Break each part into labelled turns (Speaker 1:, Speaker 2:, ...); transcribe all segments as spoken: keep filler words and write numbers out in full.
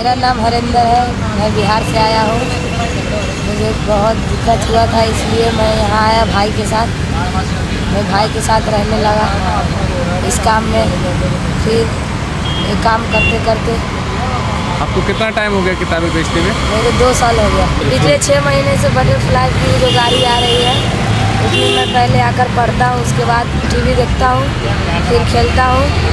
Speaker 1: मेरा नाम हरिंदर है, मैं बिहार से आया हूँ। मुझे बहुत दिक्कत हुआ था, इसलिए मैं यहाँ आया भाई के साथ। मैं भाई के साथ रहने लगा इस काम में। फिर ये काम करते करते
Speaker 2: आपको कितना टाइम हो गया किताबें बेचते हुए?
Speaker 1: मेरे दो साल हो गया। पिछले छः महीने से बटरफ्लाई की जो गाड़ी आ रही है उसमें मैं पहले आकर पढ़ता हूँ, उसके बाद टीवी देखता हूँ, फिर खेलता हूँ।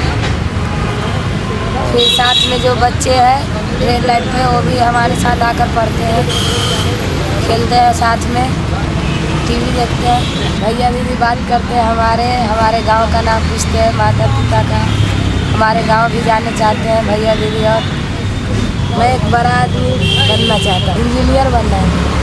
Speaker 1: फिर साथ में जो बच्चे हैं रेड लाइट पे, वो भी हमारे साथ आकर पढ़ते हैं, खेलते हैं, साथ में टीवी देखते हैं। भैया दीदी बात करते हैं, हमारे हमारे गांव का नाम पूछते हैं, माता पिता का। हमारे गांव भी जाने चाहते हैं भैया दीदी। और मैं एक बड़ा आदमी बनना चाहता हूँ, इंजीनियर बनना है।